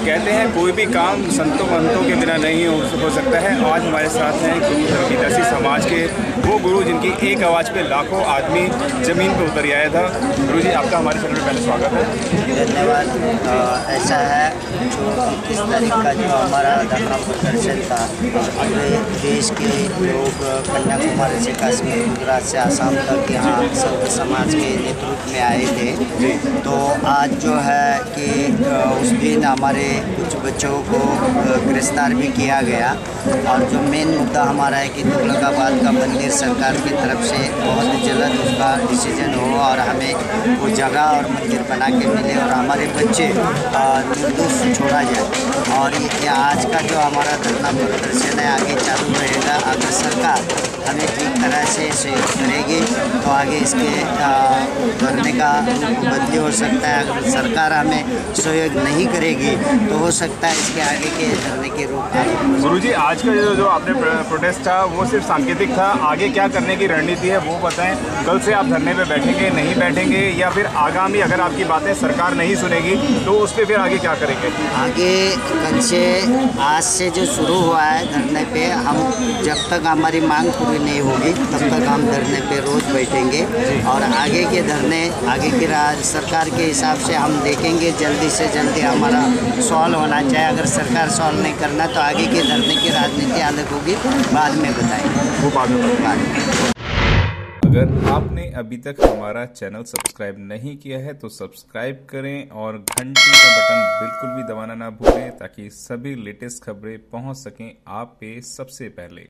कहते हैं कोई भी काम संतों महंतों के बिना नहीं हो सकता है। आज हमारे साथ हैं गुरु रविदासी समाज के वो गुरु जिनकी एक आवाज़ पे लाखों आदमी ज़मीन पे उतर आया था। गुरु जी, आपका हमारे चैनल में पहले स्वागत है। धन्यवाद। ऐसा है जो इस तारीख का जो हमारा धरना प्रदर्शन था, पूरे देश के लोग कन्याकुमारी से कश्मीर, गुजरात से आसाम तक यहाँ संत समाज के नेतृत्व में आए थे। तो आज जो है कि उस दिन हमारे कुछ बच्चों को गिरफ्तार भी किया गया, और जो मेन मुद्दा हमारा है कि तुगलकाबाद का मंदिर सरकार की तरफ से बहुत जल्द उसका डिसीजन हो और हमें वो जगह और मंदिर बना के मिले और हमारे बच्चे निर्दोष छोड़ा जाए। और ये आज का जो हमारा धरना प्रदर्शन है आगे चालू रहेगा। अगर सरकार हमें ठीक तरह से सहयोग करेगी तो आगे इसके करने का बदली हो सकता है। अगर सरकार हमें सहयोग नहीं करेगी तो हो सकता है इसके आगे के धरने के रूप में। गुरुजी, आज का जो आपने प्रोटेस्ट था वो सिर्फ सांकेतिक था, आगे क्या करने की रणनीति है वो बताएं। कल से आप धरने पे बैठेंगे, नहीं बैठेंगे, या फिर आगामी अगर आपकी बातें सरकार नहीं सुनेगी तो उस पर फिर आगे क्या करेंगे? आगे कल से, आज से जो शुरू हुआ है धरने पे, हम जब तक हमारी मांग पूरी नहीं होगी तब तक हम धरने पे रोज बैठेंगे। और आगे के धरने आगे की सरकार के हिसाब से हम देखेंगे, जल्दी से जल्दी हमारा सॉल्व होना चाहिए। अगर सरकार सॉल्व नहीं करना तो आगे के धरने की राजनीति अलग होगी, बाद में बताएंगे वो बाद में। अगर आपने अभी तक हमारा चैनल सब्सक्राइब नहीं किया है तो सब्सक्राइब करें और घंटी का बटन बिल्कुल भी दबाना ना भूलें ताकि सभी लेटेस्ट खबरें पहुंच सकें आप पे सबसे पहले।